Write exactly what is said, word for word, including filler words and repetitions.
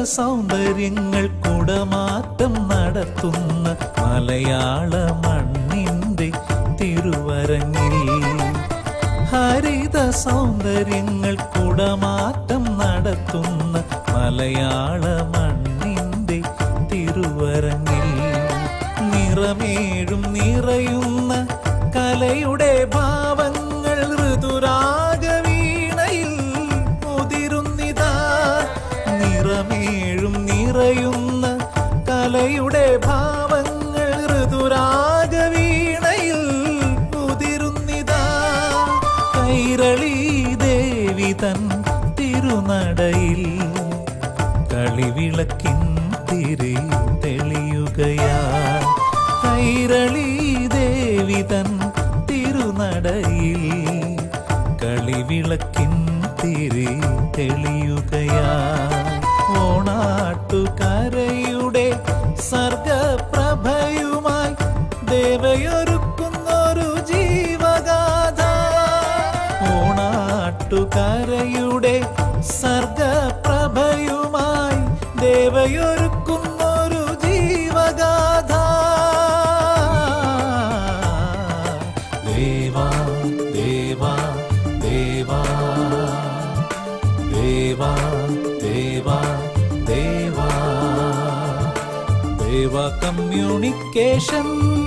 സൗന്ദര്യങ്ങൾ കുടമാറ്റം നടത്തുന്ന മലയാള മണ്ണിൻ്റെ തിരുവരങ്ങിൽ ഹരിത സൗന്ദര്യങ്ങൾ കുടമാറ്റം നടത്തുന്ന മലയാള മണ്ണിൻ്റെ തിരുവരങ്ങിൽ നിറമേഴും നിറയുന്ന കലയുടെ ഭാവങ്ങൾ ഋതുരാഗവീണയിൽ മുതിരുന്നിതാ. നിറമേഴും നിറയുന്ന കലയുടെ ഭാവങ്ങൾ ഋതുരാഗവീണയിൽ മുതിരുന്നിതാ. കൈരളി ദേവി തൻ തിരുനടയിൽ കളിവിളക്കിൻ തിരി തെളിയുകയാ. കൈരളി ദേവി തൻ തിരുനടയിൽ കളിവിളക്കിൻ തിരി തെളിയുകയാ. ഓണാട്ടുകരയുടെ സർഗപ്രഭയുമായി ദേവയൊരുക്കുന്നൊരു ജീവഗാഥ. ഓണാട്ടുകരയുടെ സർഗപ്രഭയുമായി ദേവയൊരുക്കുന്നൊരു ജീവഗാഥ. ദേവാ ദേവാ ദേവാ ദേവാ ദേവാ ദേവാ ദേവാ കമ്മ്യൂണിക്കേഷൻ